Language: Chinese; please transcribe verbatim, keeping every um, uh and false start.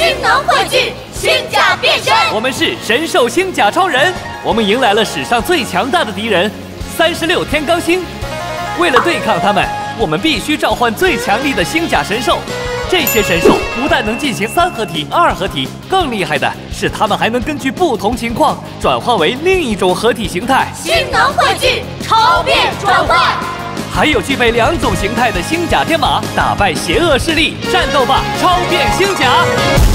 新能汇聚，星甲变身。 我们是神兽星甲超人，我们迎来了史上最强大的敌人——三十六天罡星。为了对抗他们，我们必须召唤最强力的星甲神兽。这些神兽不但能进行三合体、二合体，更厉害的是，它们还能根据不同情况转换为另一种合体形态。 新能汇聚，超变转换。 还有具备两种形态的星甲天马，打败邪恶势力，战斗吧，超变星甲！